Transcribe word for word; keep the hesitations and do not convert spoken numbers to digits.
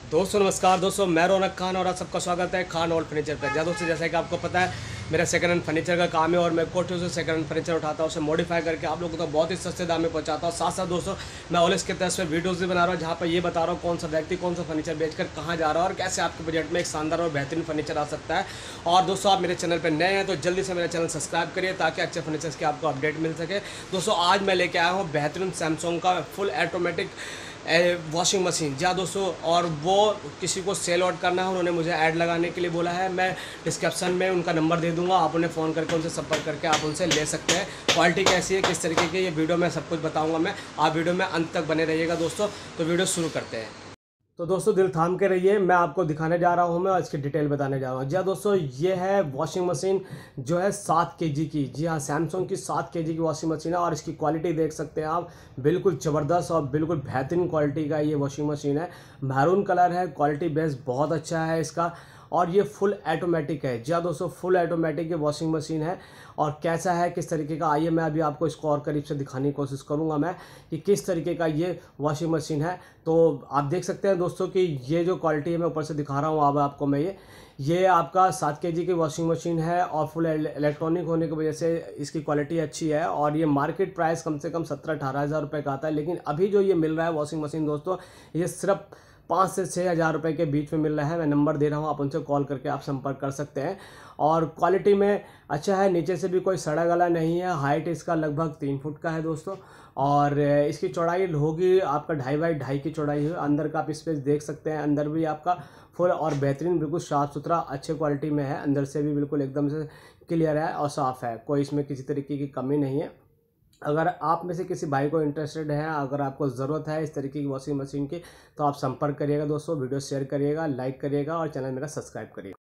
दोस्तों नमस्कार दोस्तों, मैं रौनक खान और आप सबका स्वागत है खान ओल्ड फर्नीचर पर। जहाँ दोस्तों जैसा कि आपको पता है मेरा सेकंड हैंड फर्नीचर का काम है और मैं कोठियों से सेकंड हैंड फर्नीचर उठाता हूँ, उसे मॉडिफाई करके आप लोगों को तो बहुत ही सस्ते दाम में पहुँचाता हूँ। साथ साथ दोस्तों मैं ऑलवेज के तरफ से वीडियोज़ भी बना रहा हूँ जहाँ पर ये बता रहा हूँ कौन सा व्यक्ति कौन सा फर्नीचर बेचकर कहाँ जा रहा है और कैसे आपके बजट में एक शानदार और बेहतरीन फर्नीचर आ सकता है। और दोस्तों आप मेरे चैनल पर नए हैं तो जल्दी से मेरा चैनल सब्सक्राइब करिए ताकि अच्छे फर्नीचर्स की आपको अपडेट मिल सके। दोस्तों आज मैं लेके आया हूँ बेहतरीन सैमसंग का फुल ऑटोमेटिक वॉशिंग मशीन। जी हाँ दोस्तों, और वो किसी को सेल आउट करना है, उन्होंने मुझे ऐड लगाने के लिए बोला है। मैं डिस्क्रिप्शन में उनका नंबर दे दूंगा, आप उन्हें फ़ोन करके उनसे संपर्क करके आप उनसे ले सकते हैं। क्वालिटी कैसी है, किस तरीके की, ये वीडियो में सब कुछ बताऊंगा मैं। आप वीडियो में अंत तक बने रहिएगा दोस्तों। तो वीडियो शुरू करते हैं। तो दोस्तों दिल थाम के रहिए, मैं आपको दिखाने जा रहा हूँ मैं और इसकी डिटेल बताने जा रहा हूँ। जी हाँ दोस्तों, ये है वॉशिंग मशीन जो है सात केजी की। जी हाँ, सैमसंग की सात केजी की वॉशिंग मशीन है और इसकी क्वालिटी देख सकते हैं आप, बिल्कुल ज़बरदस्त और बिल्कुल बेहतरीन क्वालिटी का ये वॉशिंग मशीन है। मैरून कलर है, क्वालिटी बेस बहुत अच्छा है इसका और ये फुल ऑटोमेटिक है। जी हाँ दोस्तों, फुल ऑटोमेटिक ये वॉशिंग मशीन है। और कैसा है, किस तरीके का, आइए मैं अभी आपको इसको और करीब से दिखाने की कोशिश करूंगा मैं कि किस तरीके का ये वॉशिंग मशीन है। तो आप देख सकते हैं दोस्तों कि ये जो क्वालिटी है मैं ऊपर से दिखा रहा हूँ अब आपको मैं ये ये आपका सात के जी की वॉशिंग मशीन है और फुल इलेक्ट्रॉनिक होने की वजह से इसकी क्वालिटी अच्छी है। और ये मार्केट प्राइस कम से कम सत्रह अठारह हज़ार रुपये का आता है, लेकिन अभी जो ये मिल रहा है वॉशिंग मशीन दोस्तों, ये सिर्फ पाँच से छः हज़ार रुपये के बीच में मिल रहा है। मैं नंबर दे रहा हूँ, आप उनसे कॉल करके आप संपर्क कर सकते हैं। और क्वालिटी में अच्छा है, नीचे से भी कोई सड़ा गला नहीं है। हाइट इसका लगभग तीन फुट का है दोस्तों और इसकी चौड़ाई होगी आपका ढाई बाई ढाई की चौड़ाई है। अंदर का आप स्पेस देख सकते हैं, अंदर भी आपका फुल और बेहतरीन बिल्कुल साफ़ सुथरा अच्छे क्वालिटी में है। अंदर से भी बिल्कुल एकदम से क्लियर है और साफ़ है, कोई इसमें किसी तरीके की कमी नहीं है। अगर आप में से किसी भाई को इंटरेस्टेड है, अगर आपको ज़रूरत है इस तरीके की वॉशिंग मशीन की, तो आप संपर्क करिएगा दोस्तों। वीडियो शेयर करिएगा, लाइक करिएगा और चैनल मेरा सब्सक्राइब करिएगा।